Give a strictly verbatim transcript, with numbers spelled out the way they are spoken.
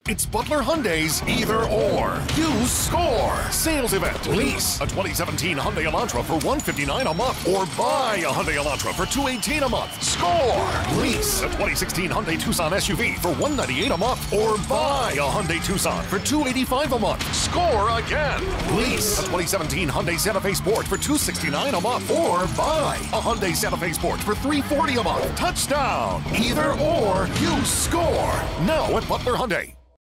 It's Butler Hyundai's Either Or. You score. Sales event. Lease a twenty seventeen Hyundai Elantra for one hundred fifty-nine dollars a month, or buy a Hyundai Elantra for two hundred eighteen dollars a month. Score. Lease a twenty sixteen Hyundai Tucson S U V for one hundred ninety-eight dollars a month, or buy a Hyundai Tucson for two hundred eighty-five dollars a month. Score again. Lease a twenty seventeen Hyundai Santa Fe Sport for two hundred sixty-nine dollars a month, or buy a Hyundai Santa Fe Sport for three hundred forty dollars a month. Touchdown. Either or, you score. Now at Butler Hyundai.